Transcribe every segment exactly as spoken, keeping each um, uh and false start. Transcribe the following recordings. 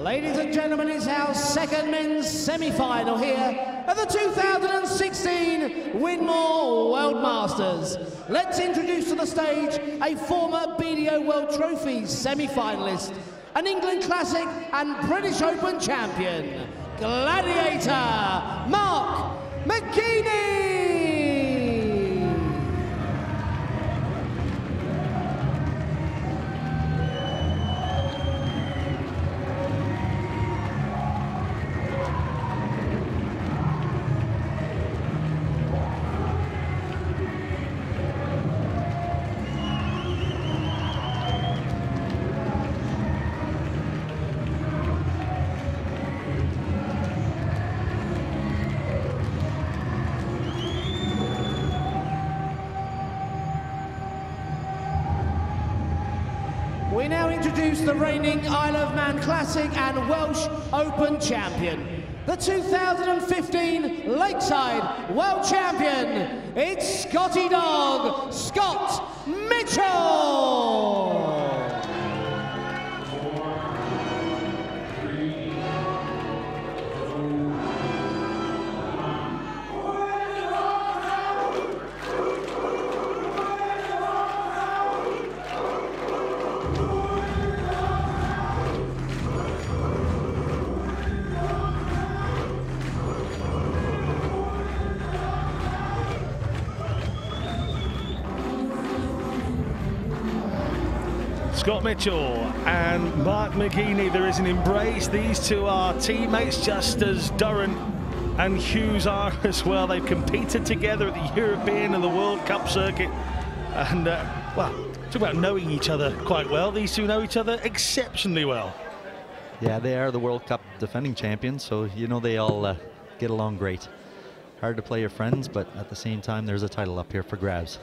Ladies and gentlemen, it's our second men's semi-final here at the two thousand sixteen Winmore World Masters. Let's introduce to the stage a former B D O World Trophy semi-finalist, an England Classic and British Open champion, Gladiator Mark McGeaney. We now introduce the reigning Isle of Man Classic and Welsh Open champion, the two thousand fifteen Lakeside World Champion. It's Scotty Dog, Scott Mitchell. Scott Mitchell and Mark McGeaney, there is an embrace. These two are teammates, just as Durrant and Hughes are as well. They've competed together at the European and the World Cup circuit. And, uh, well, talk about knowing each other quite well. These two know each other exceptionally well. Yeah, they are the World Cup defending champions, so you know they all uh, get along great. Hard to play your friends, but at the same time, there's a title up here for grabs.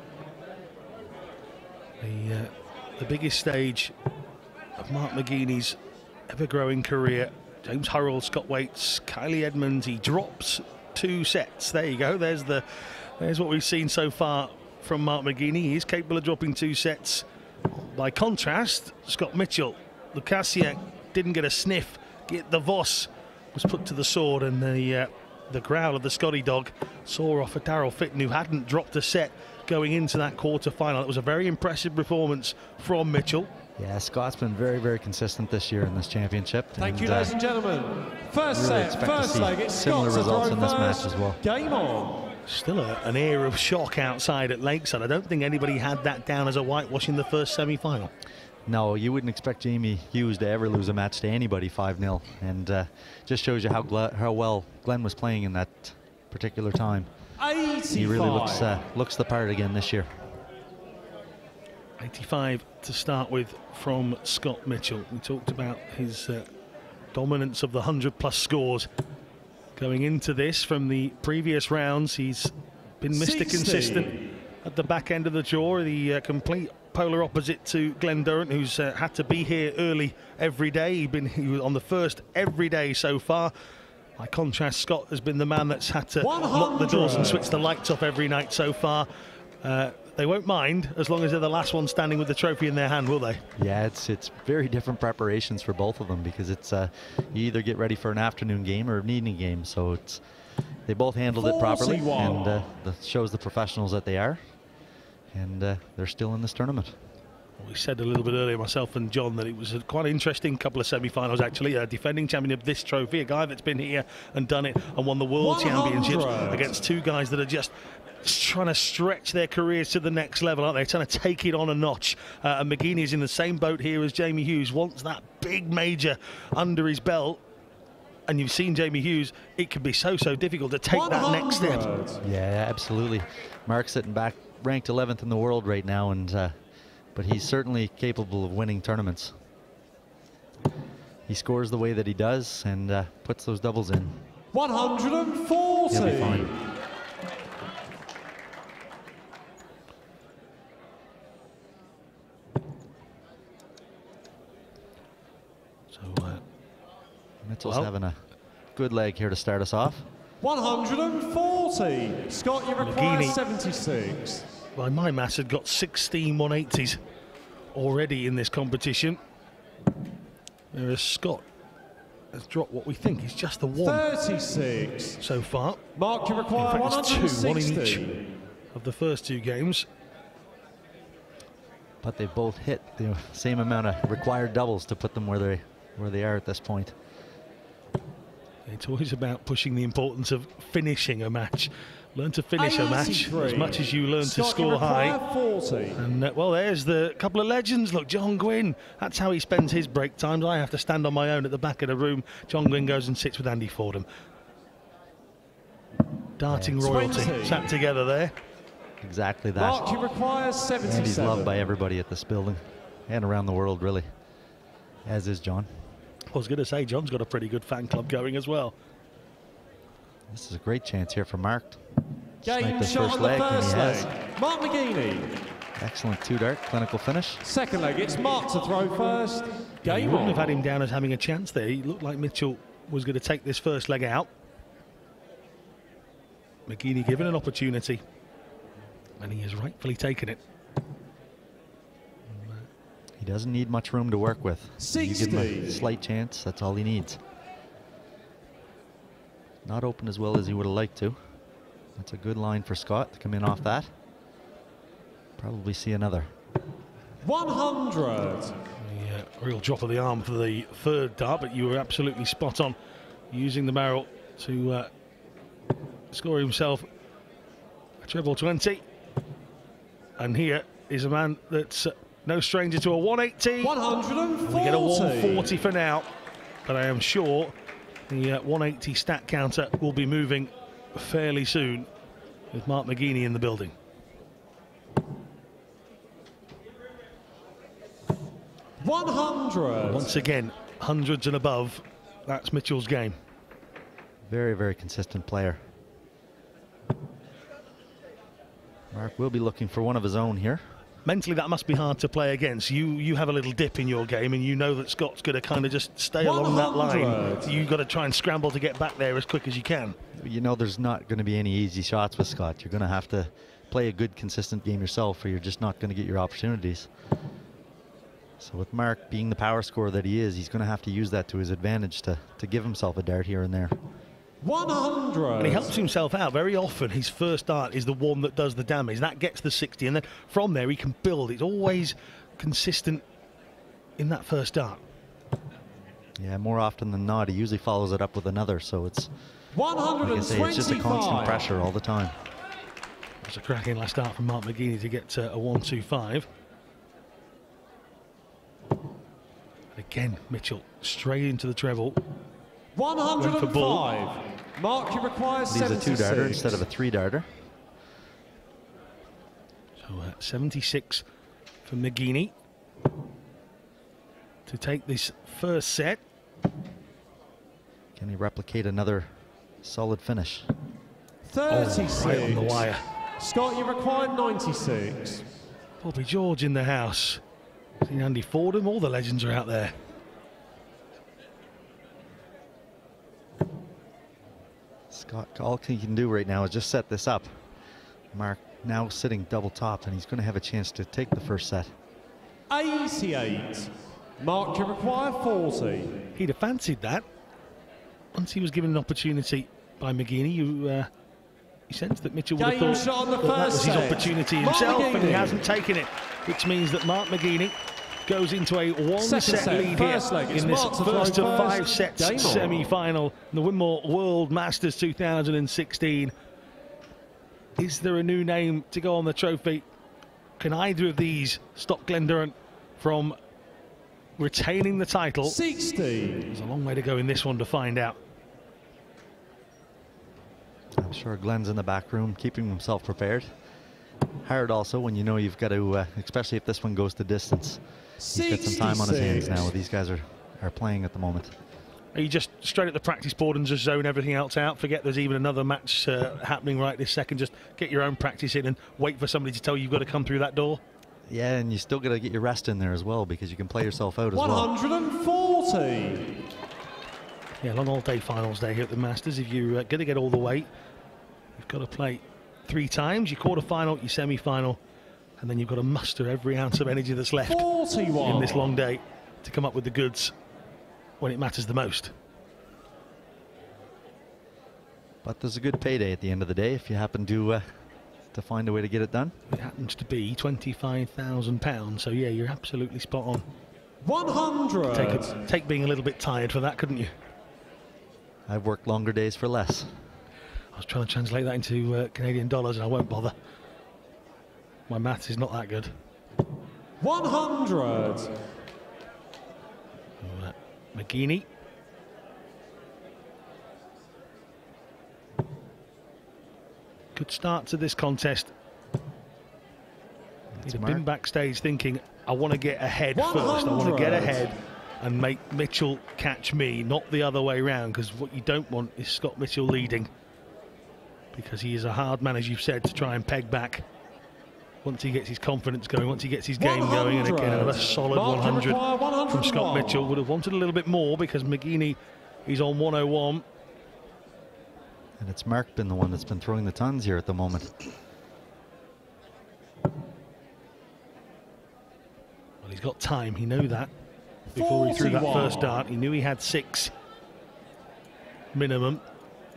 The, uh, the biggest stage of Mark McGeaney's ever-growing career. James Hurrell, Scott Waits, Kylie Edmonds. He drops two sets. There you go. There's the. There's what we've seen so far from Mark McGeaney. He is capable of dropping two sets. By contrast, Scott Mitchell, Lukasiak didn't get a sniff. Get the Voss was put to the sword, and the uh, the growl of the Scotty Dog saw off a Daryl Fitton, who hadn't dropped a set going into that quarter-final. It was a very impressive performance from Mitchell. Yeah, Scott's been very, very consistent this year in this championship. Thank and, you, ladies uh, and gentlemen. First really set, first leg. It's similar Scott's results in this first. match as well. Game on. Still a, an air of shock outside at Lakeside. I don't think anybody had that down as a whitewash in the first semi-final. No, you wouldn't expect Jamie Hughes to ever lose a match to anybody five nil, and uh, just shows you how, how well Glenn was playing in that particular time. eighty-five. He really looks uh, looks the part again this year. eighty-five to start with from Scott Mitchell. We talked about his uh, dominance of the one hundred plus scores going into this from the previous rounds. He's been Mister sixty. Consistent at the back end of the draw, the uh, complete polar opposite to Glenn Durrant, who's uh, had to be here early every day. He's been he was on the first every day so far. By contrast, Scott has been the man that's had to lock the doors and switch the lights off every night so far. Uh, they won't mind as long as they're the last one standing with the trophy in their hand, will they? Yeah, it's it's very different preparations for both of them, because it's uh, you either get ready for an afternoon game or an evening game. So it's they both handled it properly, and uh, that shows the professionals that they are. And uh, they're still in this tournament. We said a little bit earlier, myself and John, that it was a quite an interesting couple of semi-finals, actually. A defending champion of this trophy, a guy that's been here and done it and won the World Championships against two guys that are just trying to stretch their careers to the next level, aren't they? Trying to take it on a notch. Uh, and McGeaney's in the same boat here as Jamie Hughes. Wants that big major under his belt. And you've seen Jamie Hughes, it can be so, so difficult to take that next step. Yeah, absolutely. Mark's sitting back, ranked eleventh in the world right now, and uh, but he's certainly capable of winning tournaments. He scores the way that he does and uh, puts those doubles in. one hundred forty. He'll be fine. So, uh, Mitchell's well, having a good leg here to start us off. one hundred forty. Scott, you require McGeaney. seventy-six. Well, my mass had got sixteen one eighties already in this competition. Whereas Scott has dropped what we think is just the one thirty-six. so far. Mark, you require In fact, it's two, one in each one sixty. of the first two games. But they both hit the same amount of required doubles to put them where they where they are at this point. It's always about pushing the importance of finishing a match. Learn to finish a match as much as you learn Scott, to score you high. require forty. And uh, well, there's the couple of legends. Look, John Gwynn. That's how he spends his break times. I have to stand on my own at the back of the room. John Gwynn goes and sits with Andy Fordham. Darting Yeah. royalty twenty. sat together there. Exactly that. Mark, you require seventy-seven. And he's loved by everybody at this building and around the world, really, as is John. I was going to say, John's got a pretty good fan club going as well. This is a great chance here for Mark. Game Snipe his shot first on the leg, and first he has. leg. Mark McGeaney. Excellent two-dart, clinical finish. Second leg, it's Mark to throw first. You Game wouldn't on. have had him down as having a chance there. He looked like Mitchell was going to take this first leg out. McGeaney given an opportunity, and he has rightfully taken it. He doesn't need much room to work with. You give him a sixty. slight chance, that's all he needs. Not open as well as he would have liked to. That's a good line for Scott to come in off that. Probably see another. one hundred. The, uh, real drop of the arm for the third dart, but you were absolutely spot on using the barrel to uh, score himself a treble twenty. And here is a man that's uh, no stranger to a one eighty. one hundred forty. We get a one forty for now, but I am sure the uh, one eighty stat counter will be moving fairly soon with Mark McGeaney in the building. one hundred. Once again, hundreds and above. That's Mitchell's game. Very, very consistent player. Mark will be looking for one of his own here. Mentally, that must be hard to play against. You you have a little dip in your game, and you know that Scott's going to kind of just stay along that line. one hundred. You've got to try and scramble to get back there as quick as you can. You know there's not going to be any easy shots with Scott. You're going to have to play a good, consistent game yourself, or you're just not going to get your opportunities. So with Mark being the power scorer that he is, he's going to have to use that to his advantage to, to give himself a dart here and there. one hundred. And he helps himself out very often. His first dart is the one that does the damage. That gets the sixty, and then from there he can build. It's always consistent in that first dart. Yeah, more often than not, he usually follows it up with another. So it's, one hundred like I say, it's just a constant twenty-five. pressure all the time. It's a cracking last start from Mark McGeaney to get uh, a one two five. And again, Mitchell straight into the treble. one Went for hundred ball. five. Mark, you require He's a seventy-six. two-darter instead of a three-darter. So uh, seventy-six for McGeaney to take this first set. Can he replicate another solid finish? thirty-six. Right on the wire. Scott, you require ninety-six. Bobby George in the house. Seen Andy Fordham, all the legends are out there. Scott, all he can do right now is just set this up. Mark now sitting double top, and he's going to have a chance to take the first set. eighty-eight. Mark, you require forty. He'd have fancied that. Once he was given an opportunity by McGeaney, you, uh, you sensed that Mitchell would have Game thought shot on the that, that was first his set. opportunity Mark himself, and he McGeaney. hasn't taken it, which means that Mark McGeaney goes into a one-set set, lead first here leg. It's in this Mark to throw first of first. five sets Game on. semi-final, the Winmore World Masters two thousand sixteen. Is there a new name to go on the trophy? Can either of these stop Glendoran from retaining the title? sixty. There's a long way to go in this one to find out. I'm sure Glenn's in the back room keeping himself prepared. Hard also when you know you've got to, uh, especially if this one goes to distance. He's got some time on his hands now. These guys are, are playing at the moment. Are you just straight at the practice board and just zone everything else out? Forget there's even another match uh, happening right this second. Just get your own practice in and wait for somebody to tell you you've got to come through that door? Yeah, and you still got to get your rest in there as well, because you can play yourself out as one well. hundred forty. Yeah, long all-day finals day here at the Masters. If you're uh, going to get all the way, you've got to play three times, your quarter-final, your semi-final, and then you've got to muster every ounce of energy that's left forty-one. in this long day to come up with the goods when it matters the most. But there's a good payday at the end of the day if you happen to uh, to find a way to get it done. It happens to be twenty-five thousand pounds, so yeah, you're absolutely spot on. one hundred. Take, a, take being a little bit tired for that, couldn't you? I've worked longer days for less. I was trying to translate that into uh, Canadian dollars and I won't bother. My maths is not that good. one hundred. Oh, uh, McGeaney. Good start to this contest. He'd have been backstage thinking, I want to get ahead first. I want to get ahead and make Mitchell catch me, not the other way around, because what you don't want is Scott Mitchell leading, because he is a hard man, as you've said, to try and peg back once he gets his confidence going, once he gets his game going. And again, another solid one hundred from Scott Mitchell. Would have wanted a little bit more because McGeaney is on one oh one. And it's Mark been the one that's been throwing the tons here at the moment. Well, he's got time, he knew that before he threw that first dart. He knew he had six minimum.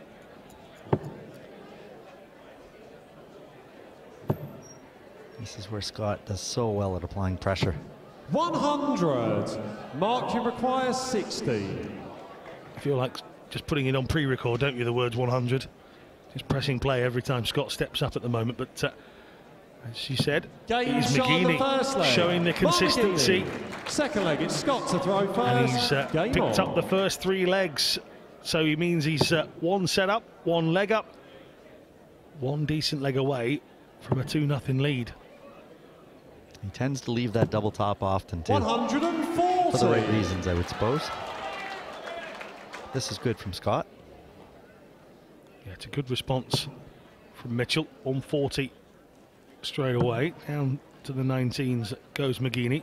This is where Scott does so well at applying pressure. one hundred. Mark, you require sixty. I feel like just putting it on pre-record, don't you, the words one hundred? Just pressing play every time Scott steps up at the moment. But uh, as she said, Game it is shot on the first McGeaney leg. showing the consistency. Second leg, it's Scott to throw first. And he's uh, Game picked on. up the first three legs. So he means he's uh, one set up, one leg up, one decent leg away from a two nothing lead. He tends to leave that double top often too. one hundred forty. For the right reasons, I would suppose. This is good from Scott. Yeah, it's a good response from Mitchell. one forty straight away. Down to the nineteens goes McGeaney.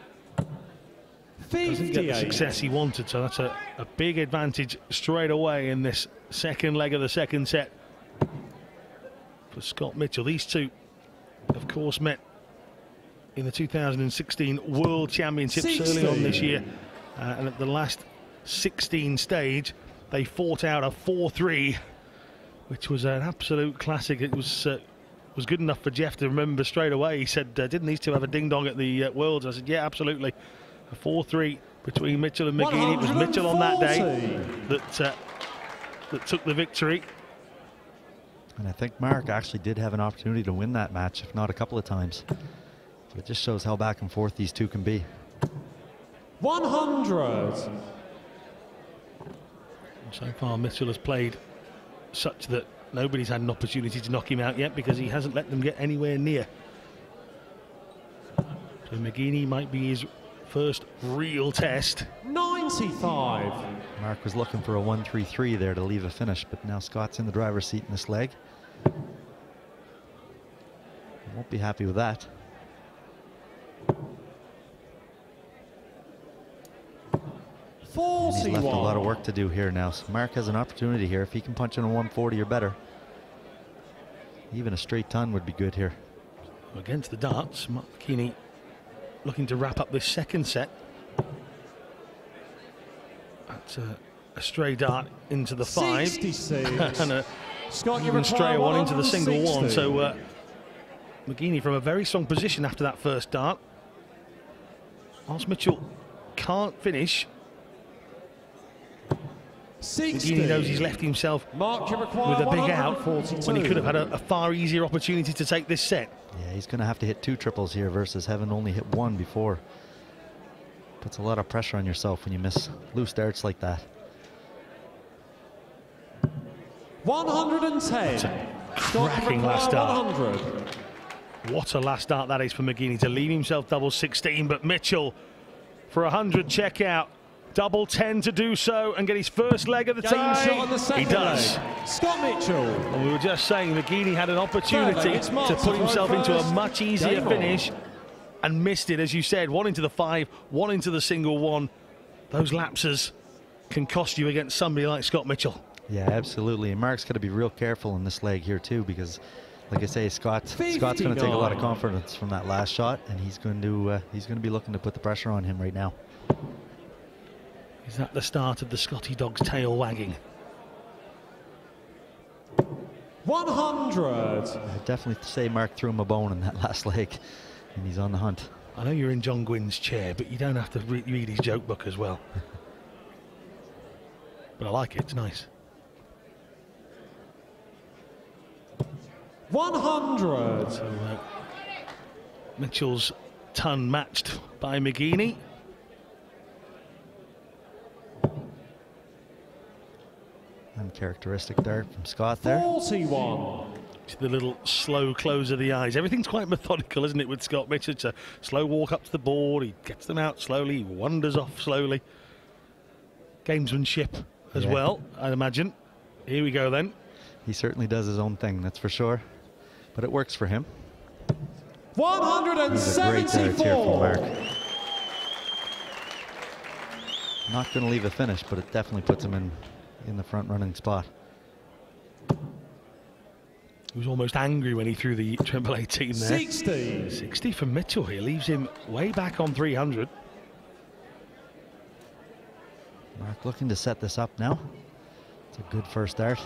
Doesn't get the success he wanted, so that's a, a big advantage straight away in this second leg of the second set for Scott Mitchell. These two, of course, met in the two thousand sixteen World Championships early on this year, uh, and at the last sixteen stage they fought out a four three, which was an absolute classic. It was uh, was good enough for Jeff to remember straight away. He said, uh, didn't these two have a ding-dong at the uh, Worlds? I said, yeah, absolutely. A four three between Mitchell and McGeaney. It was Mitchell on that day that uh, that took the victory. And I think Mark actually did have an opportunity to win that match, if not a couple of times. So it just shows how back and forth these two can be. one hundred. So far Mitchell has played such that nobody's had an opportunity to knock him out yet, because he hasn't let them get anywhere near. So McGeaney might be his first real test. ninety-five. Mark was looking for a one three three there to leave a finish, but now Scott's in the driver's seat in this leg. Won't be happy with that. forty-one. He's left a lot of work to do here now. So Mark has an opportunity here. If he can punch in a one forty or better, even a straight ton would be good here. Against the darts, Mark McGeaney looking to wrap up this second set. That's a, a stray dart into the five. sixty-six. And a Scott, you even stray require one into the single one. one sixty. So uh, McGeaney from a very strong position after that first dart. Whilst Mitchell can't finish, sixty. McGeaney knows he's left himself Mark, you require with a big out one forty-two. when he could have had a, a far easier opportunity to take this set. Yeah, he's going to have to hit two triples here versus having only hit one before. Puts a lot of pressure on yourself when you miss loose darts like that. one hundred ten. Cracking last dart. one hundred. What a last start that is for McGeaney to leave himself double sixteen, but Mitchell for a one hundred check out, double ten to do so and get his first leg of the Game tie. shot on the second He does. leg. Scott Mitchell. And we were just saying McGeaney had an Third opportunity leg, it's Mark to to put throw himself into a first. much easier Game on. finish and missed it, as you said. One into the five, one into the single one. Those lapses can cost you against somebody like Scott Mitchell. Yeah, absolutely. And Mark's got to be real careful in this leg here too, because like I say, Scott, Scott's going to take a lot of confidence from that last shot, and he's going to uh, he's going to be looking to put the pressure on him right now. Is that the start of the Scotty dog's tail wagging? one hundred. I'd definitely say Mark threw him a bone in that last leg, and he's on the hunt. I know you're in John Gwynn's chair, but you don't have to re read his joke book as well. But I like it, it's nice. one hundred. So, uh, Mitchell's ton matched by McGeaney. Uncharacteristic there from Scott there. forty-one. The little slow close of the eyes. Everything's quite methodical, isn't it, with Scott Mitchell? It's a slow walk up to the board. He gets them out slowly, he wanders off slowly. Gamesmanship as Yeah. well, I'd imagine. Here we go then. He certainly does his own thing, that's for sure. But it works for him. one hundred He's a great dart here from seventy-four. Mark. Not going to leave a finish, but it definitely puts him in, in the front running spot. He was almost angry when he threw the Triple eighteen there. sixty. sixty from Mitchell here, leaves him way back on three hundred. Mark looking to set this up now. It's a good first dart.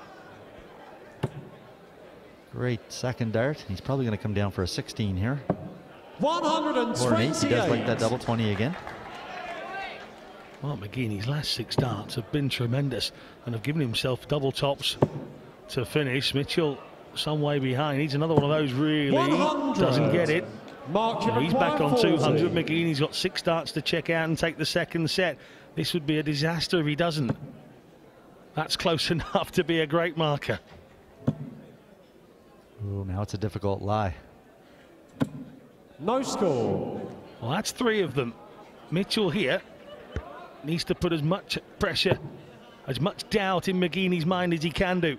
Great second dart. He's probably going to come down for a sixteen here. one hundred Or an eight. He does like that twenty-eight. double twenty again. Mark McGeaney's last six darts have been tremendous and have given himself double tops to finish. Mitchell some way behind. Needs another one of those, really. one hundred. Doesn't get it. Mark, you He's back require on two hundred. forty. McGeaney's got six darts to check out and take the second set. This would be a disaster if he doesn't. That's close enough to be a great marker. Ooh, now it's a difficult lie. No score. Well, that's three of them. Mitchell here needs to put as much pressure, as much doubt in McGeaney's mind as he can do.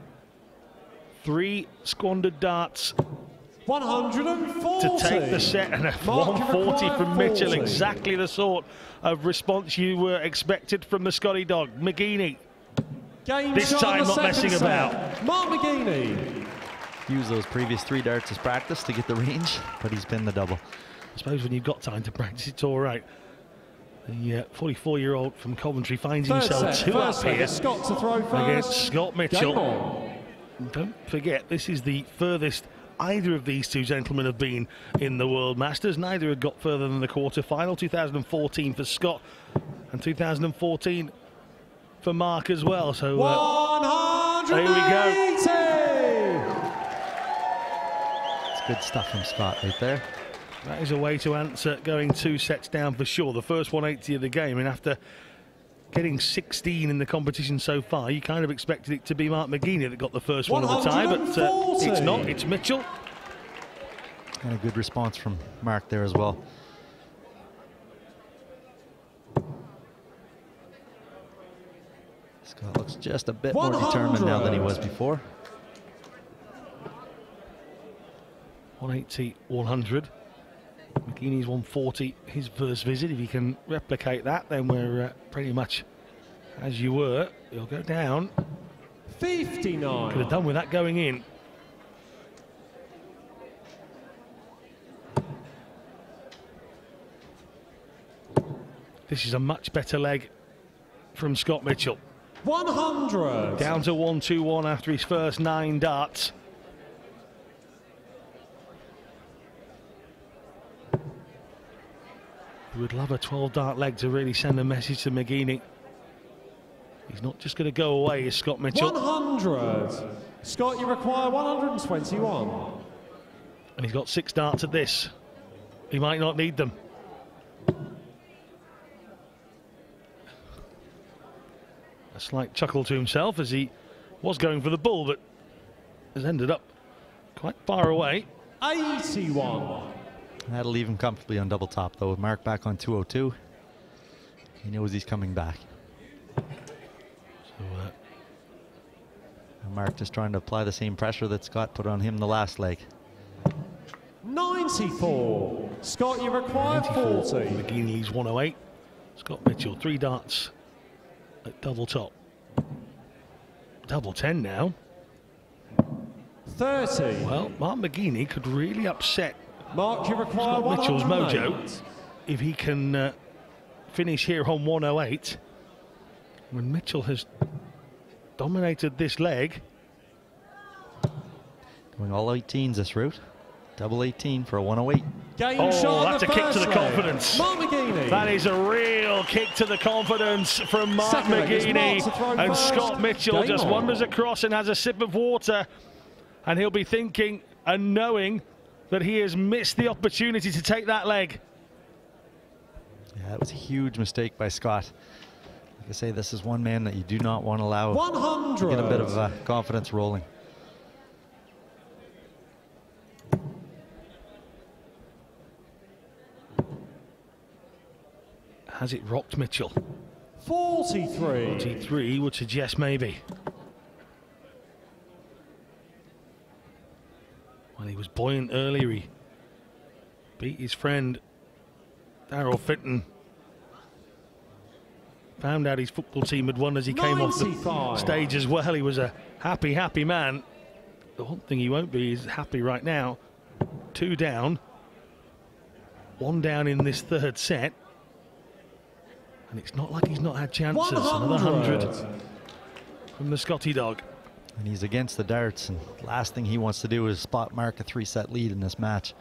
Three squandered darts one hundred forty. to take the set, and a Mark, one forty you from require Mitchell. forty. Exactly the sort of response you were expected from the Scotty dog. McGeaney, Game this shot time on the not second messing set. about. Mark McGeaney. Use those previous three darts as practice to get the range, but he's pinned the double. I suppose when you've got time to practice, it's all right. The forty-four-year-old from Coventry finds Third himself set. two up First set. here Scott to throw first. against Scott Game Mitchell. on. Don't forget, this is the furthest either of these two gentlemen have been in the World Masters. Neither had got further than the quarter-final. two thousand fourteen for Scott and two thousand fourteen for Mark as well. So uh, one hundred eighty. It's good stuff from Scott right there. that is a way to answer going two sets down for sure. The first one eighty of the game, and after getting sixteen in the competition so far, you kind of expected it to be Mark McGeaney that got the first one of the tie, but uh, it's not. It's Mitchell. And a good response from Mark there as well. Scott looks just a bit more determined now than he was before. one eighty, one hundred. McGeaney's one forty, his first visit. If he can replicate that, then we're uh, pretty much as you were. He'll go down. fifty-nine. Could have done with that going in. This is a much better leg from Scott Mitchell. one hundred. Down to one two one after his first nine darts. We would love a twelve dart leg to really send a message to McGeaney. He's not just going to go away, is Scott Mitchell. one hundred. Scott, you require one hundred twenty-one. And he's got six darts at this. He might not need them. A slight chuckle to himself as he was going for the bull, but has ended up quite far away. eighty-one. That'll leave him comfortably on double top though. With Mark back on two oh two. He knows he's coming back. So, uh, And Mark just trying to apply the same pressure that Scott put on him the last leg. ninety-four. Scott, you require forty. McGeaney leaves one oh eight. Scott Mitchell, three darts at double top. Double ten now. thirty. Well, Mark McGeaney could really upset Mark, you require Scott Mitchell's one hundred eight. mojo if he can uh, finish here on one oh eight. When Mitchell has dominated this leg, Going all eighteens this route. Double eighteen for a one oh eight. Game Oh, shot that's a the kick to the first confidence. leg. Mark Mageenie. That is a real kick to the confidence from Mark Second leg is Mageenie. Mark to throw And first. Scott Mitchell Game just on. wanders across and has a sip of water. And he'll be thinking and knowing that he has missed the opportunity to take that leg. Yeah, that was a huge mistake by Scott. Like I say, this is one man that you do not want to allow one hundred. to get a bit of uh, confidence rolling. Has it rocked Mitchell? forty-three. forty-three would suggest maybe. Well, he was buoyant earlier. He beat his friend Daryl Fitton. Found out his football team had won as he came off the ninety-five. stage as well. He was a happy, happy man. The one thing he won't be is happy right now. Two down. One down in this third set. And it's not like he's not had chances. Another hundred from the Scotty dog. And he's against the darts, and last thing he wants to do is spot mark a three-set lead in this match.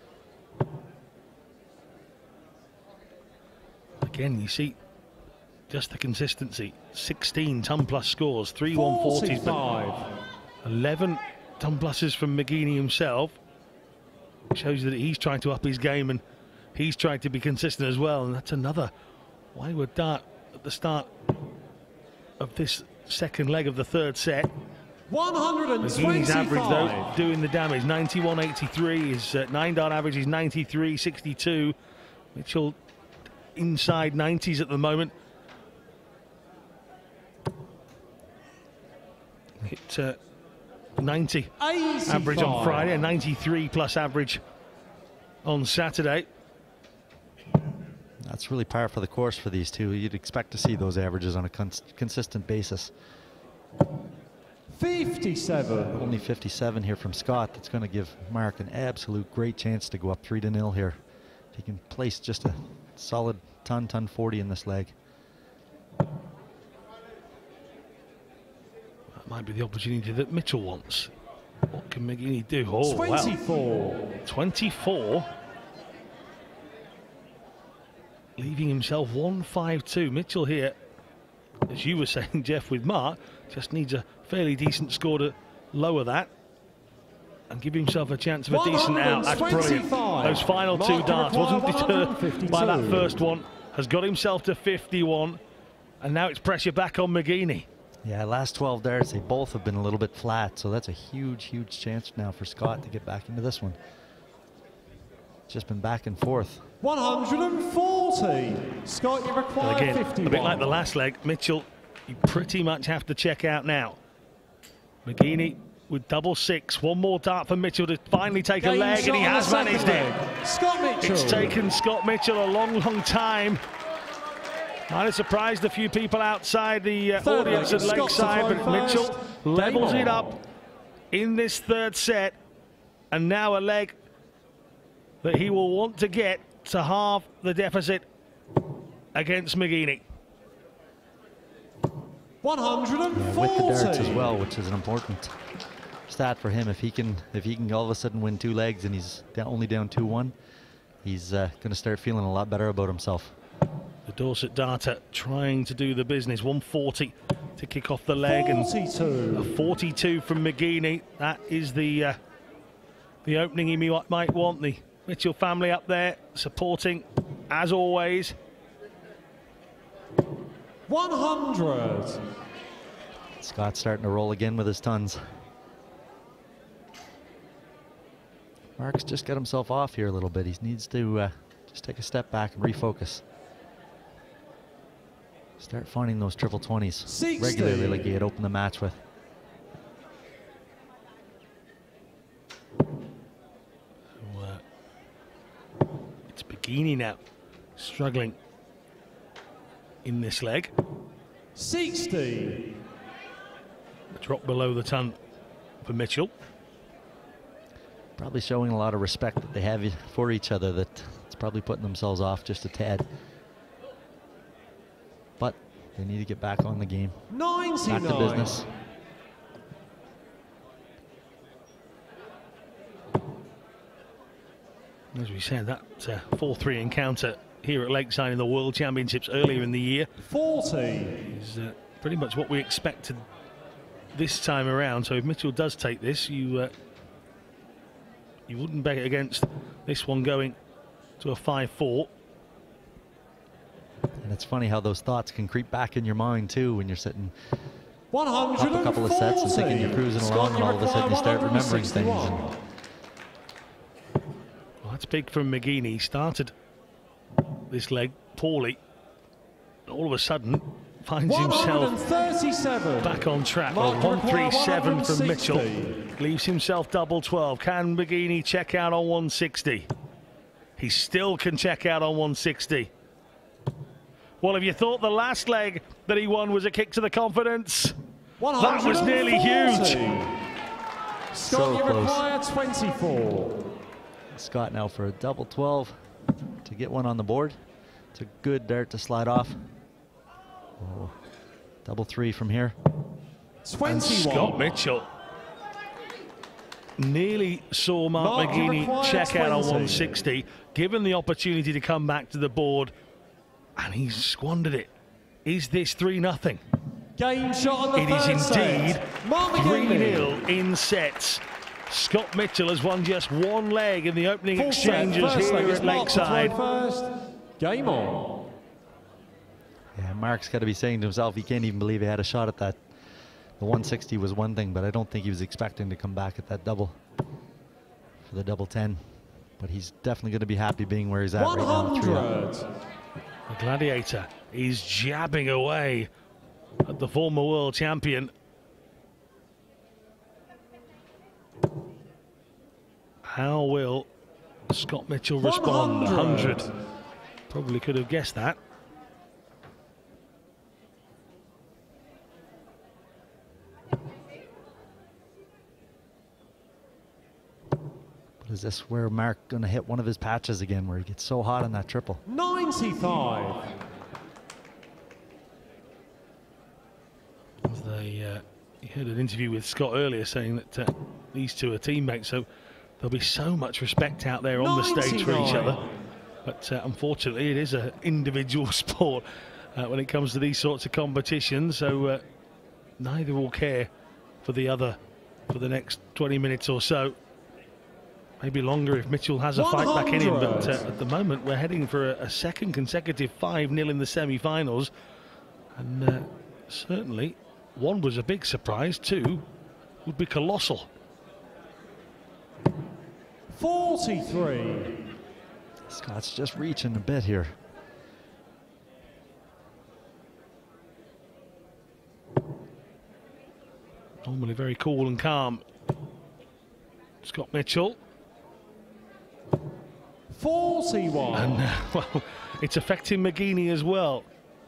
Again, you see just the consistency. sixteen ton plus scores, three one forties, but eleven ton pluses from Mageenie himself. Shows that he's trying to up his game and he's trying to be consistent as well. And that's another wayward dart at the start of this second leg of the third set. one hundred Mageenie's average though twenty-five. doing the damage. ninety-one eighty-three. His uh, nine dart average is ninety-three sixty-two. Mitchell inside nineties at the moment. Hit uh, ninety average on Friday, and ninety-three plus average on Saturday. That's really par for the course for these two. You'd expect to see those averages on a cons consistent basis. fifty-seven. Only fifty-seven here from Scott. That's going to give Mark an absolute great chance to go up three to nil here. If he can place just a solid ton, ton forty in this leg. That might be the opportunity that Mitchell wants. What can Mageenie do? Oh, wow. twenty-four. twenty-four. Leaving himself one five two. Mitchell here, as you were saying, Jeff, with Mark, just needs a fairly decent score to lower that and give himself a chance of a decent out. That's brilliant. Those final two darts wasn't deterred by that first one. Has got himself to fifty-one, and now it's pressure back on Mageenie. Yeah, last twelve darts, they both have been a little bit flat, so that's a huge, huge chance now for Scott to get back into this one. Just been back and forth. one hundred forty. Scott, you require Well, again, fifty-one. a bit like the last leg, Mitchell, you pretty much have to check out now. Mageenie with double six. One more dart for Mitchell to finally take Game a leg, shot and he on the has second managed it. leg. Scott Mitchell. It's taken Scott Mitchell a long, long time. Might have surprised a few people outside the uh, Third audience leg, at Scott to Lakeside, throw but Mitchell first. levels Game it on. up in this third set. And now a leg that he will want to get to halve the deficit against Mageenie. one hundred Yeah, forty. with the darts as well, which is an important stat for him. If he can, if he can all of a sudden win two legs and he's down, only down two one, he's uh, going to start feeling a lot better about himself. The Dorset darter trying to do the business. one forty to kick off the leg, and a forty-two. forty-two from Mageenie. That is the uh, the opening he might might want. The Mitchell family up there supporting, as always. one hundred. Scott's starting to roll again with his tons. Mark's just got himself off here a little bit. He needs to uh, just take a step back and refocus. Start finding those triple twenties sixty. regularly like he had opened the match with. So, uh, it's Mageenie now struggling in this leg. sixty. A drop below the ton for Mitchell. Probably showing a lot of respect that they have for each other, that it's probably putting themselves off just a tad. But they need to get back on the game. Back ninety-nine. to business. As we said, that four three uh, encounter here at Lakeside in the World Championships earlier in the year forty is uh, pretty much what we expected this time around. So if Mitchell does take this, you uh, you wouldn't bet it against this one going to a five four. And it's funny how those thoughts can creep back in your mind too when you're sitting one up a couple of sets and thinking you're cruising along, and all of a sudden you start remembering things. And well, that's big from McGeaney. He started this leg poorly. All of a sudden finds himself back on track. Well, one three seven from Mitchell leaves himself double twelve. Can McGeaney check out on one sixty? He still can check out on one sixty. Well, if you thought the last leg that he won was a kick to the confidence, that was nearly huge. Scott, so you close. require twenty-four. Scott now for a double twelve to get one on the board. It's a good dart to slide off. Oh, double three from here. twenty-one. And Scott Mitchell nearly saw Mark, Mark McGeaney check out on one sixty, given the opportunity to come back to the board, and he's squandered it. Is this three nothing? Game shot on the It is indeed three nil in sets. Scott Mitchell has won just one leg in the opening Full exchanges set. here at Lakeside. First. Game on. Yeah, Mark's got to be saying to himself he can't even believe he had a shot at that. The one sixty was one thing, but I don't think he was expecting to come back at that double for the double ten. But he's definitely going to be happy being where he's at right now. Three up. The Gladiator is jabbing away at the former world champion. How will Scott Mitchell respond? one hundred. Probably could have guessed that. But is this where Mark going to hit one of his patches again, where he gets so hot on that triple? ninety-five. They, uh, you heard an interview with Scott earlier saying that uh, these two are teammates, so there'll be so much respect out there on the stage for each other. But uh, unfortunately, it is an individual sport uh, when it comes to these sorts of competitions, so uh, neither will care for the other for the next twenty minutes or so. Maybe longer if Mitchell has a fight back in him, but uh, at the moment we're heading for a, a second consecutive five nil in the semi-finals, and uh, certainly one was a big surprise, two would be colossal. forty-three. Scott's just reaching a bit here. Normally very cool and calm, Scott Mitchell. forty-one. And uh, well, it's affecting McGeaney as well.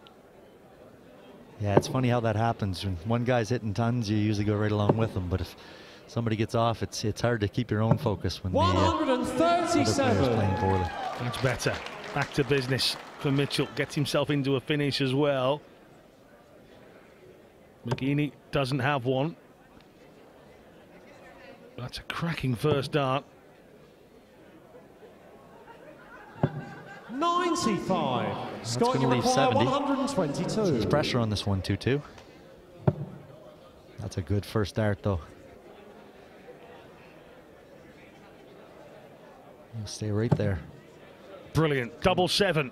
Yeah, it's funny how that happens. When one guy's hitting tons, you usually go right along with them. But if somebody gets off, it's it's hard to keep your own focus when the uh, other player's playing poorly. That's better. Back to business for Mitchell. Gets himself into a finish as well. McGeaney doesn't have one. That's a cracking first dart. ninety-five. That's Scott, going to you leave require seventy. one hundred twenty-two. There's pressure on this one too, too. That's a good first dart, though. You'll stay right there. Brilliant. Double seven.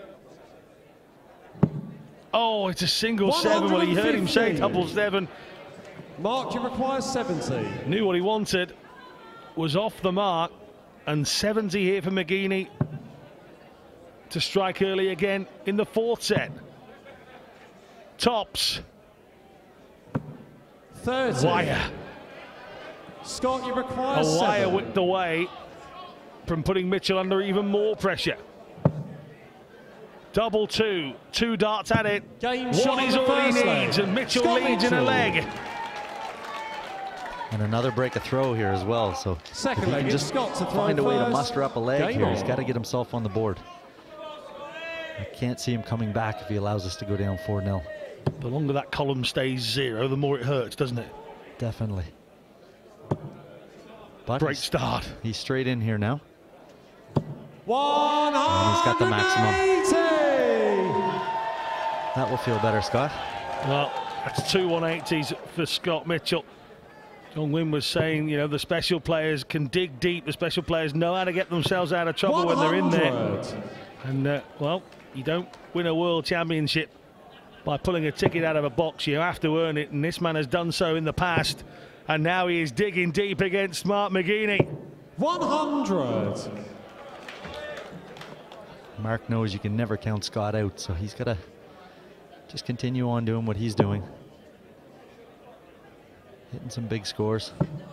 Oh, it's a single seven. Well, he heard him say double seven. Mark, you require seventy. Knew what he wanted. Was off the mark. And seventy here for McGeaney to strike early again in the fourth set. Tops. thirty. Wire. Scott, you require A wire seven. whipped away from putting Mitchell under even more pressure. Double two. Two darts at it. Game One shot is on the all he first needs, leg. and Mitchell Scott leads in a Mitchell. leg. And another break of throw here as well. So Second if he leg can is just Scott to throw find a way to first. muster up a leg Game here, on. he's got to get himself on the board. I can't see him coming back if he allows us to go down four nil. The longer that column stays zero, the more it hurts, doesn't it? Definitely. But Great he's, start. he's straight in here now. one And he's got the maximum. eighty. That will feel better, Scott. Well, that's two one eighties for Scott Mitchell. John Wynn was saying, you know, the special players can dig deep. The special players know how to get themselves out of trouble when they're in there. And, uh, well, you don't win a world championship by pulling a ticket out of a box. You have to earn it, and this man has done so in the past. And now he is digging deep against Mark McGeaney. one hundred. Mark knows you can never count Scott out, so he's got to just continue on doing what he's doing. Hitting some big scores.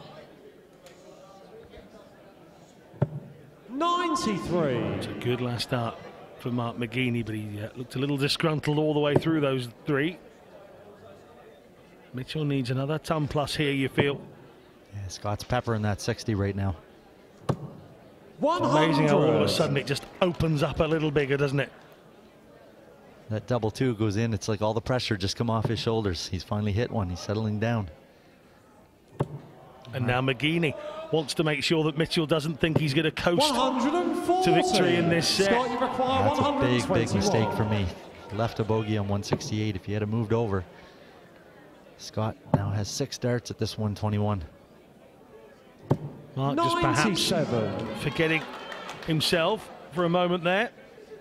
ninety-three. It's a good last start for Mark McGeaney, but he uh, looked a little disgruntled all the way through those three. Mitchell needs another ton plus here, you feel. Yeah, Scott's peppering that sixty right now. one hundred. Amazing how all of a sudden it just opens up a little bigger, doesn't it? That double two goes in, it's like all the pressure just come off his shoulders. He's finally hit one, he's settling down. And now McGeaney wants to make sure that Mitchell doesn't think he's going to coast one forty. to victory in this set. Scott, you require That's a big, big mistake one twenty-one. for me. Left a bogey on one sixty-eight. If he had moved over, Scott now has six darts at this one twenty-one. Mark just perhaps ninety-seven. forgetting himself for a moment there.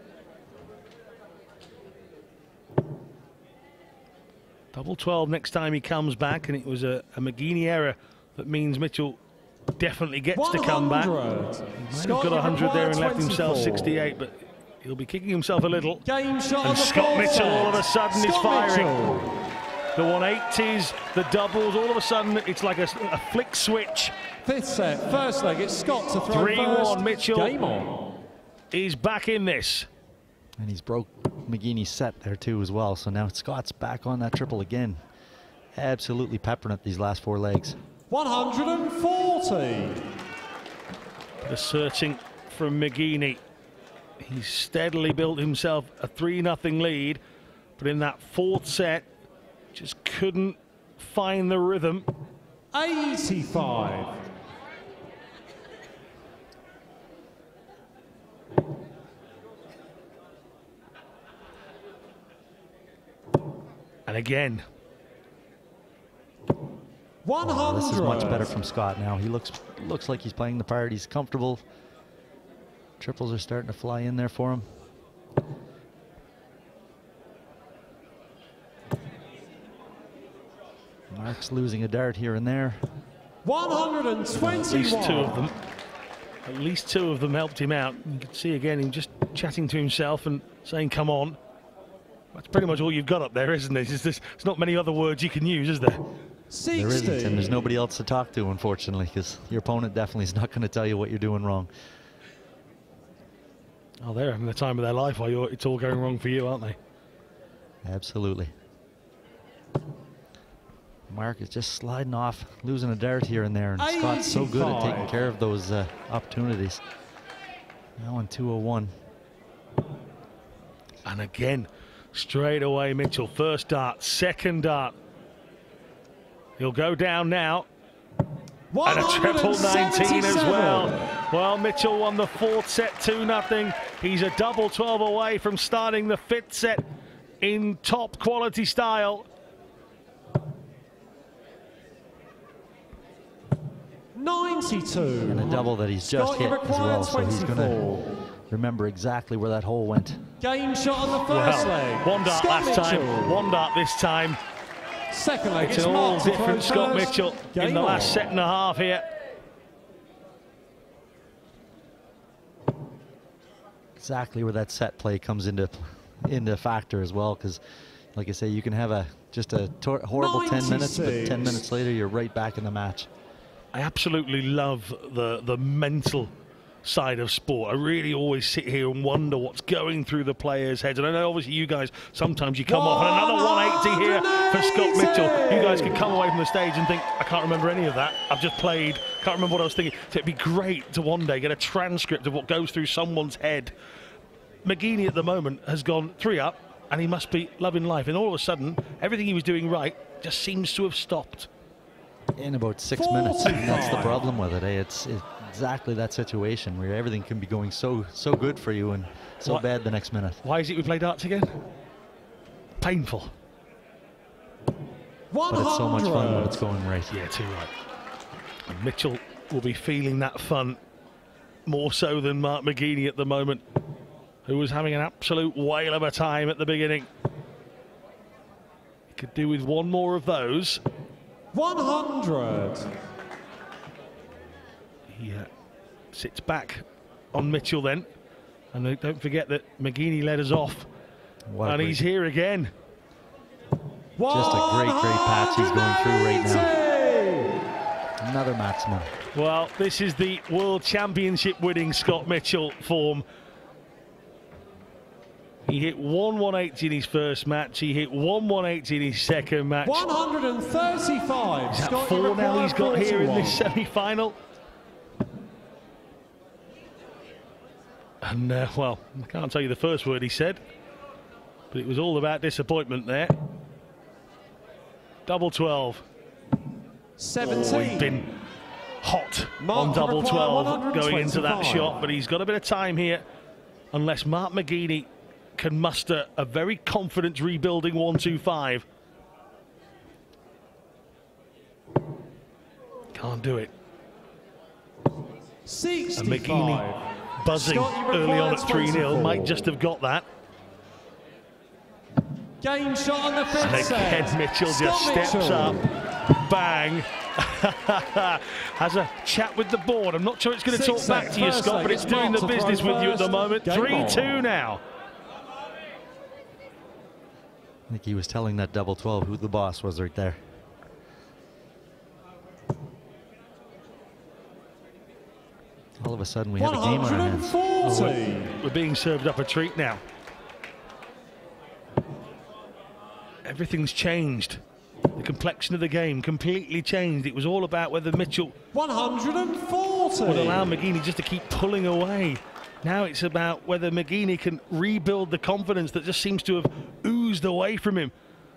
Double twelve next time he comes back, and it was a, a McGeaney error that means Mitchell definitely gets to come back. He might have got one hundred there and left himself sixty-eight, but he'll be kicking himself a little. Game shot on And the Scott fourth Mitchell set. all of a sudden is Scott firing. Mitchell. The one eighties, the doubles, all of a sudden it's like a, a flick switch. Fifth set, first leg, it's Scott to throw three one, first. Mitchell. Game on. He's back in this. And he's broke McGeaney's set there too as well. So now Scott's back on that triple again. Absolutely peppering at these last four legs. one forty. The searching from McGeaney. He's steadily built himself a three nothing lead, but in that fourth set, just couldn't find the rhythm. eighty-five. And again, one hundred. Oh, this is much better from Scott now. He looks looks like he's playing the part. He's comfortable. Triples are starting to fly in there for him. Mark's losing a dart here and there. one twenty-one. at least two of them. At least two of them helped him out. You can see again him just chatting to himself and saying, "Come on." That's pretty much all you've got up there, isn't it? It's, just, there's not many other words you can use, is there? sixty. There isn't, and there's nobody else to talk to, unfortunately, because your opponent definitely is not going to tell you what you're doing wrong. Oh, they're having the time of their life while you're, it's all going wrong for you, aren't they? Absolutely. Mark is just sliding off, losing a dart here and there, and Scott's so good at taking eighty-five. care of those uh, opportunities. Now on two oh one. And again, straight away, Mitchell, first dart, second dart. He'll go down now. And a triple nineteen as well. Well, Mitchell won the fourth set two nothing. He's a double twelve away from starting the fifth set in top quality style. ninety-two. And a double that he's just Scott, you hit as require well, so he's going to twenty-four. remember exactly where that hole went. Game shot on the first Well, leg. one dart Scott last time, Mitchell. one dart this time. Second leg, It's it's an all Mark to throw different Scott first. Mitchell in Game the last on. set and a half here. Exactly where that set play comes into into factor as well, because like I say, you can have a just a tor horrible ten minutes, but ten ninety-six. minutes later you're right back in the match. I absolutely love the the mental side of sport. I really always sit here and wonder what's going through the players' heads. And I know obviously you guys, sometimes you come off and another one eighty here for Scott Mitchell. You guys can come away from the stage and think, I can't remember any of that. I've just played, can't remember what I was thinking. So it'd be great to one day get a transcript of what goes through someone's head. McGeaney at the moment has gone three up and he must be loving life. And all of a sudden, everything he was doing right just seems to have stopped. In about six minutes, and that's the problem with it. Eh? It's it, exactly that situation where everything can be going so so good for you and so What? bad the next minute. Why is it we play darts again? Painful. But it's so much fun when it's going right. Yeah, too right. And Mitchell will be feeling that fun more so than Mark McGeady at the moment, who was having an absolute whale of a time at the beginning. He could do with one more of those. one hundred. He uh, sits back on Mitchell then. And uh, don't forget that McGeady led us off. What a And great- he's here again. Just a great, great patch he's going through right now. Another maximum. Well, this is the World Championship winning Scott Mitchell form. He hit one one eighty in his first match. He hit one one eighty in his second match. one hundred thirty-five. Is that Scott, four you now he's got require here in forty-one. this semi-final? And, uh, well, I can't tell you the first word he said, but it was all about disappointment there. Double twelve. seventeen. Oh, he's been hot Mark on to double require twelve going into that one twenty-five. shot, but he's got a bit of time here unless Mark McGeady can muster a very confident rebuilding one two five. Can't do it. And sixty-five. McGeady buzzing Scott, you early on at require three nil, twenty-four. might just have got that. Game shot on the fifth And again, set. Mitchell just Scott steps Mitchell. up, bang, has a chat with the board. I'm not sure it's going to talk Six back set, to you, first Scott, set. but it's It's doing Mark the to throw business with you at the first. moment. Game three two on. now. I think he was telling that double twelve who the boss was right there. All of a sudden we have a game on our hands. Oh, one forty. we're, we're being served up a treat now. Everything's changed. The complexion of the game completely changed. It was all about whether Mitchell one forty. would allow McGeady just to keep pulling away. Now it's about whether McGeady can rebuild the confidence that just seems to have oozed away from him.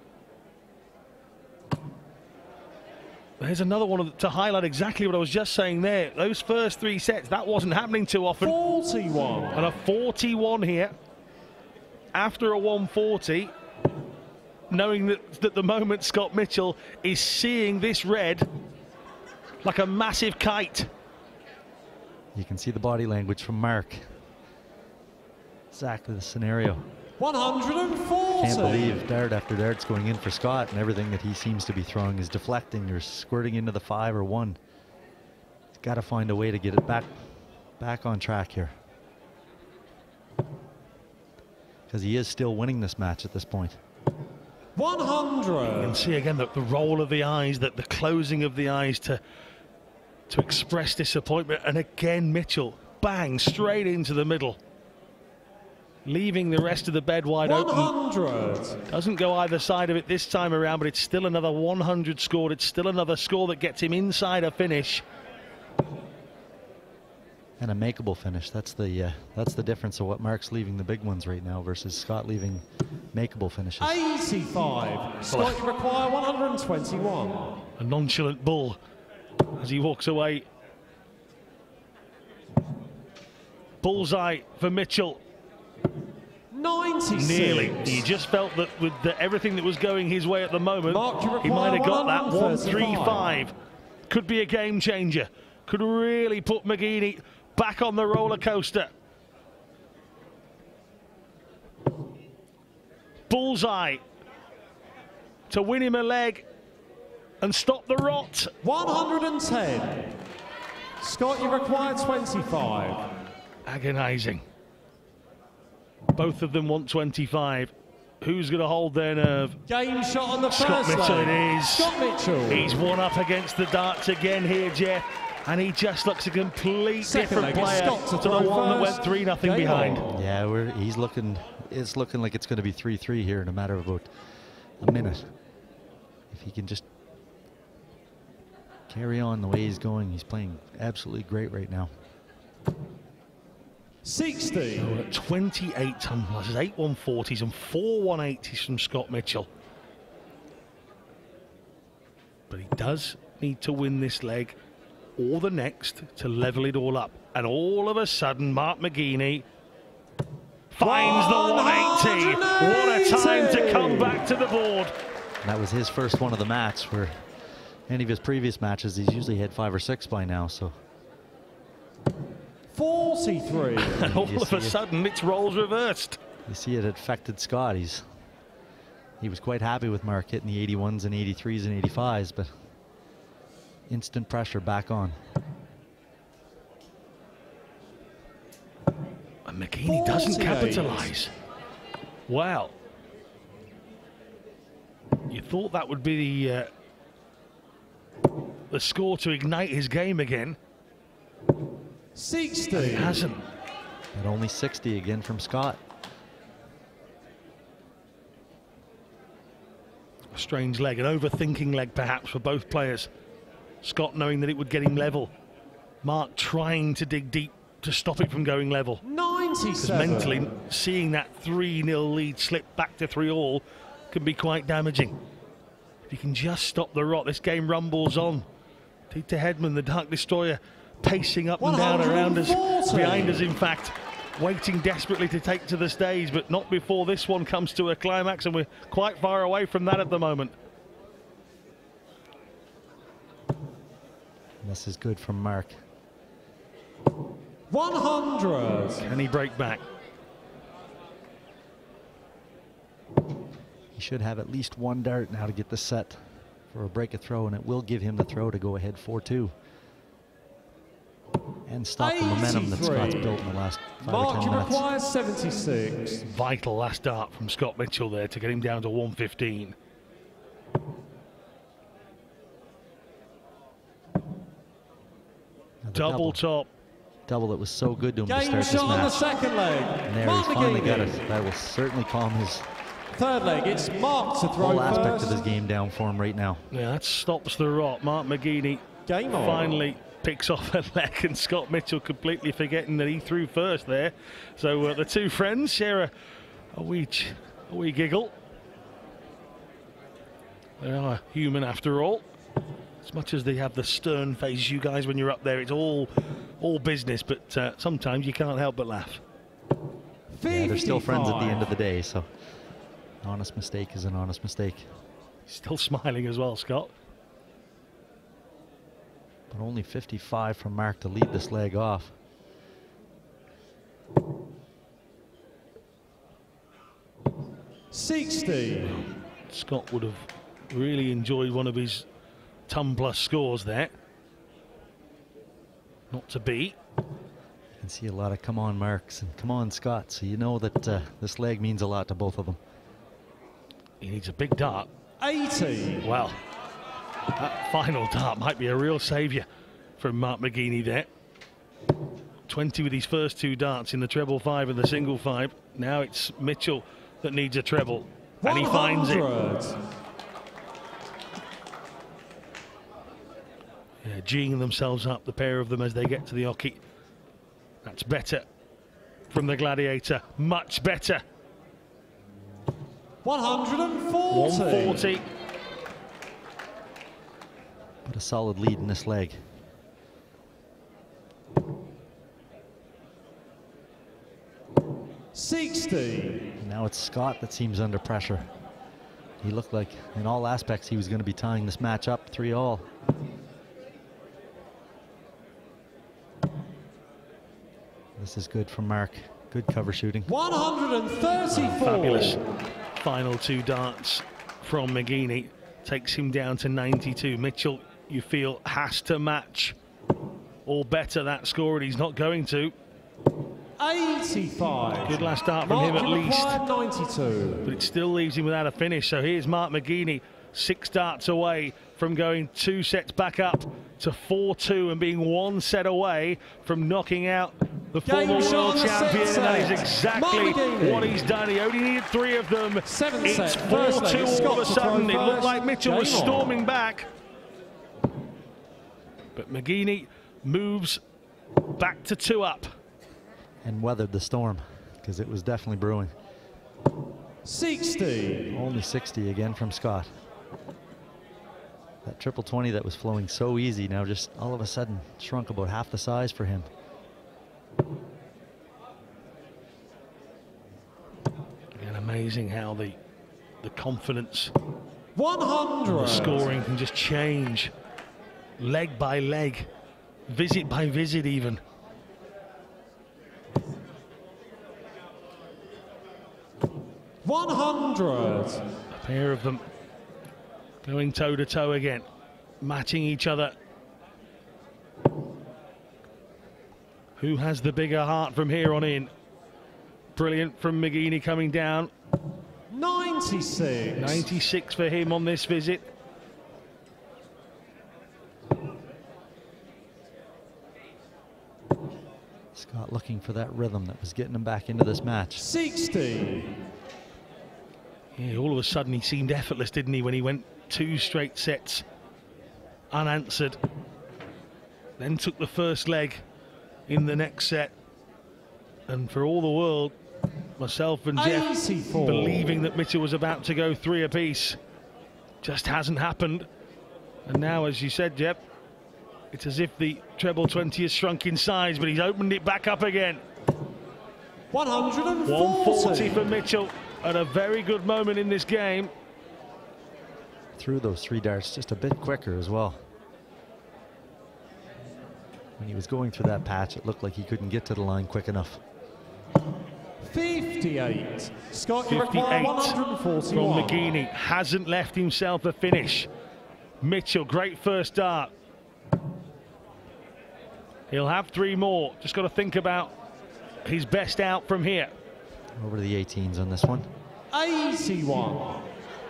There's another one of the, to highlight exactly what I was just saying there. Those first three sets, that wasn't happening too often. forty-one. And a forty-one here after a one forty, knowing that, that the moment Scott Mitchell is seeing this red like a massive kite. You can see the body language from Mark. Exactly the scenario. one forty. Can't believe dart after dart's going in for Scott, and everything that he seems to be throwing is deflecting or squirting into the five or one. He's got to find a way to get it back, back on track here. Because he is still winning this match at this point. one You hundred. can see again that the roll of the eyes, that the closing of the eyes to to express disappointment. And again, Mitchell, bang, straight into the middle, leaving the rest of the bed wide one open. hundred. Doesn't go either side of it this time around, but it's still another one hundred scored. It's still another score that gets him inside a finish. And a makeable finish. That's the uh, that's the difference of what Mark's leaving the big ones right now versus Scott leaving makeable finishes. eighty-five. Scott, you require one twenty-one. A nonchalant bull as he walks away. Bullseye for Mitchell. ninety-six. Nearly. He just felt that with the, everything that was going his way at the moment, Mark, you he require might have got that one one three five. Could be a game changer. Could really put McGeady back on the roller coaster. Bullseye to win him a leg and stop the rot. one ten. Scott, you require twenty-five. Agonising. Both of them want twenty-five. Who's going to hold their nerve? Game shot on the Scott first Mitchell leg. it is. Scott Mitchell. He's one up against the darts again here, Jeff. And he just looks a complete Second different leg, it's player Scott to to the throw one that first. went three nothing Game behind. on. Yeah, we're he's looking. It's looking like it's going to be three three here in a matter of about a minute. If he can just carry on the way he's going, he's playing absolutely great right now. sixty. We're at twenty-eight tumblers, eight one forties and four one eighties from Scott Mitchell. But he does need to win this leg or the next to level it all up. And all of a sudden, Mark McGeaney finds the one eighty. What a time to come back to the board. And that was his first one of the match, where any of his previous matches, he's usually had five or six by now. So forty-three. And all of a sudden, it's roles reversed. You see it affected Scott. He's he was quite happy with Mark hitting the eighty-ones and eighty-threes and eighty-fives, but instant pressure back on. And McGeaney doesn't capitalize. Wow. You thought that would be the, uh, the score to ignite his game again. sixty. It hasn't. At only sixty again from Scott. A strange leg, an overthinking leg perhaps for both players. Scott knowing that it would get him level. Mark trying to dig deep to stop it from going level. Because ninety-seven. mentally, seeing that three nil lead slip back to three all can be quite damaging. If you can just stop the rot, this game rumbles on. Dieter Hedman, the Dark Destroyer, pacing up and down around us, behind us in fact, waiting desperately to take to the stage, but not before this one comes to a climax, and we're quite far away from that at the moment. This is good from Mark. one hundred. Can he break back? He should have at least one dart now to get the set for a break a throw, and it will give him the throw to go ahead four two. And stop the momentum that Scott's built in the last five Mark, or ten you minutes. require seventy-six. Vital last dart from Scott Mitchell there to get him down to one fifteen. Double, double top. Double that was so good to him to Game start this shot on the match. second leg. And there Mark he's finally got McGeaney. it. That will certainly calm his Third leg, it's Mark to throw whole aspect first. of his game down for him right now. Yeah, that stops the rot. Mark McGeaney Game on. finally picks off a leg, and Scott Mitchell completely forgetting that he threw first there. So uh, the two friends share a, a, wee, ch a wee giggle. They are human after all. As much as they have the stern face, you guys, when you're up there, it's all all business, but uh, sometimes you can't help but laugh. Yeah, they're still friends at the end of the fifty-five. day, so an honest mistake is an honest mistake. Still smiling as well, Scott. But only fifty-five from Mark to lead this leg off. sixty. Scott would have really enjoyed one of his ton plus scores there. Not to beat. You can see a lot of come on Marks and come on Scott, so you know that uh, this leg means a lot to both of them. He needs a big dart. eighty. Well, that final dart might be a real saviour from Mark McGeaney there. twenty with his first two darts in the treble five and the single five. Now it's Mitchell that needs a treble, and he finds it. one hundred. Yeah, geeing themselves up, the pair of them, as they get to the hockey. That's better from the Gladiator, much better. one hundred forty. one forty. But a solid lead in this leg. sixty. Now it's Scott that seems under pressure. He looked like in all aspects he was going to be tying this match up three all. This is good from Mark. Good cover shooting. one hundred thirty-four. Fabulous. Final two darts from McGeaney takes him down to ninety-two. Mitchell, you feel, has to match or better that score, and he's not going to. eighty-five. Good last start from Mark, him at you least, require ninety-two. but it still leaves him without a finish. So here's Mark McGeaney, six darts away from going two sets back up to four two and being one set away from knocking out the Game former shot world on the champion. set That is set. exactly Mark McGeaney. what he's done. He only needed three of them. Seven It's set. four First leg, two all Scott of a to throw sudden. It looked first. like Mitchell was Game on. storming back. But McGeaney moves back to two up. And weathered the storm, because it was definitely brewing. sixty. Only sixty again from Scott. That triple twenty that was flowing so easy now just all of a sudden shrunk about half the size for him. And amazing how the the confidence, one hundred. the scoring can just change leg by leg, visit by visit even. one hundred. A pair of them going toe to toe again, matching each other. Who has the bigger heart from here on in? Brilliant from McGeaney coming down. ninety-six. ninety-six for him on this visit. Scott looking for that rhythm that was getting him back into this match. sixty. Yeah, all of a sudden he seemed effortless, didn't he, when he went two straight sets unanswered. Then took the first leg in the next set. And for all the world, myself and Jeff eighty-four. believing that Mitchell was about to go three apiece. Just hasn't happened. And now, as you said, Jeff, it's as if the treble twenty has shrunk in size, but he's opened it back up again. one hundred forty. one forty for Mitchell at a very good moment in this game. Threw those three darts just a bit quicker as well. When he was going through that patch, it looked like he couldn't get to the line quick enough. fifty-eight. Scott, you require fifty-eight one hundred from forty-one. McGeaney. Hasn't left himself a finish. Mitchell, great first dart. He'll have three more. Just got to think about his best out from here. Over to the eighteens on this one. eighty-one.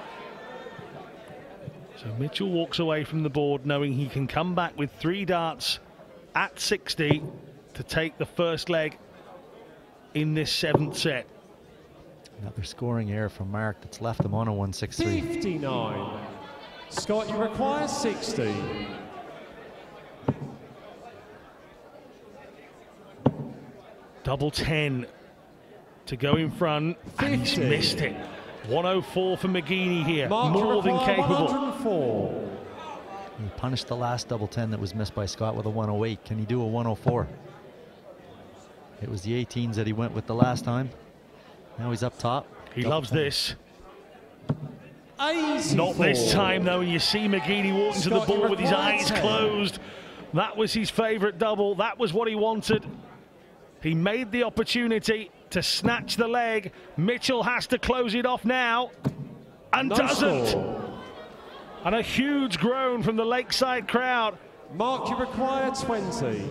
So Mitchell walks away from the board knowing he can come back with three darts at sixty to take the first leg in this seventh set. Another scoring error from Mark that's left him on a one six three. fifty-nine. Scott, you require sixty. Double ten to go in front, and he's fifty. missed it. one oh four for McGeaney here, Mark, you more than require capable. one hundred four. He punished the last double ten that was missed by Scott with a one oh eight. Can he do a one oh four? It was the eighteens that he went with the last time. Now he's up top. He Double loves ten. this. eighty-four. Not this time though, and you see McGeaney walking to the Scott, you ball with his require eyes ten. closed. That was his favourite double. That was what he wanted. He made the opportunity to snatch the leg. Mitchell has to close it off now, and No doesn't. score. And a huge groan from the Lakeside crowd. Mark, you require twenty.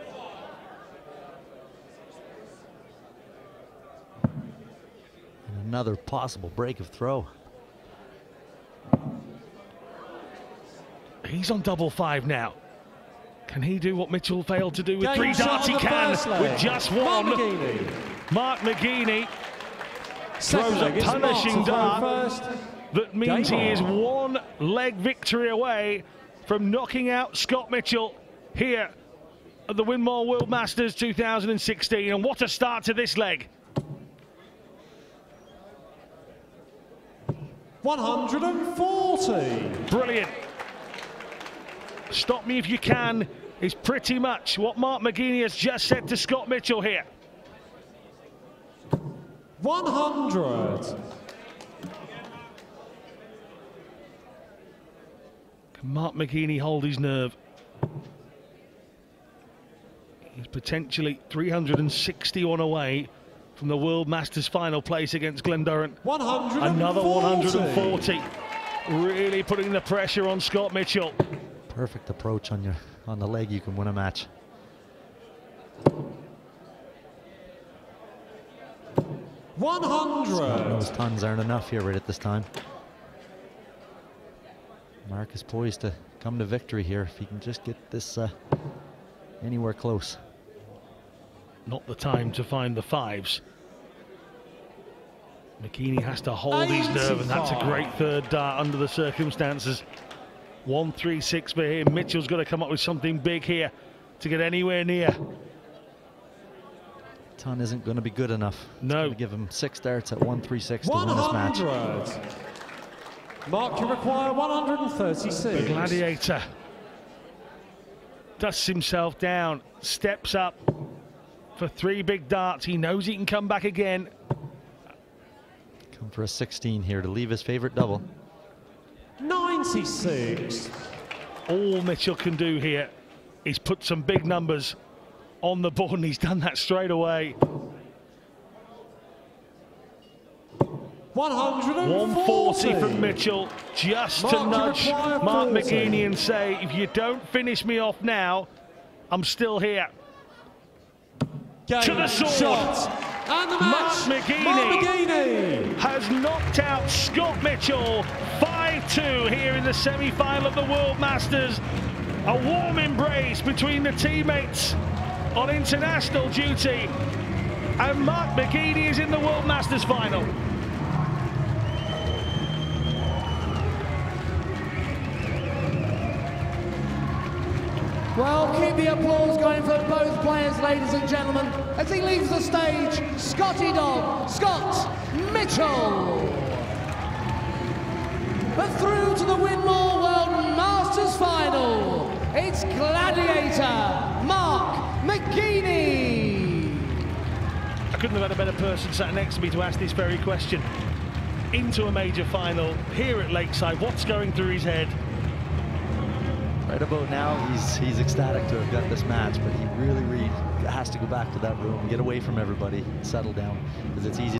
And another possible break of throw. He's on double five now. Can he do what Mitchell failed to do with Game three shot darts? on He the can first leg. with just Mark one. McGeaney. Mark McGeaney Second throws a leg is Mark punishing to throw dart. first. That means Game he is on. one leg victory away from knocking out Scott Mitchell here at the Winmore World Masters two thousand sixteen. And what a start to this leg. one hundred forty. Brilliant. Stop me if you can is pretty much what Mark McGeaney has just said to Scott Mitchell here. one hundred. Can Mark McGeaney hold his nerve? He's potentially three hundred sixty-one away from the World Masters final place against Glen Durrant. one hundred forty. Another one hundred forty. Really putting the pressure on Scott Mitchell. Perfect approach on your on the leg. You can win a match. one Scott hundred. knows tons aren't enough here right at this time. Mark is poised to come to victory here if he can just get this uh, anywhere close. Not the time to find the fives. McGeaney has to hold his nerve, and that's a great third dart under the circumstances. one three six for him. Mitchell's got to come up with something big here to get anywhere near. Ton isn't going to be good enough. It's No. going to give him six darts at one three six to one win this match. hundred. Mark, you require one hundred The thirty-six. Gladiator dusts himself down, steps up for three big darts. He knows he can come back again. Come for a sixteen here to leave his favorite double. ninety-six. All Mitchell can do here is put some big numbers on the board, and he's done that straight away. one hundred one forty from Mitchell, just Mark, to you nudge require Mark forty. McGeaney and say, if you don't finish me off now, I'm still here. Game, To the sword. shot, and the Mark match. McGeaney. Mark McGeaney. Has knocked out Scott Mitchell five two here in the semi-final of the World Masters. A warm embrace between the teammates on international duty, and Mark McGeaney is in the World Masters final. Well, keep the applause going for both players, ladies and gentlemen, as he leaves the stage, Scotty Dog, Scott Mitchell. But through to the Winmore World Masters final, it's Gladiator Mark McGeaney. I couldn't have had a better person sat next to me to ask this very question. Into a major final here at Lakeside, what's going through his head? Right about now, he's he's ecstatic to have got this match, but he really, really has to go back to that room, get away from everybody, settle down, because it's easy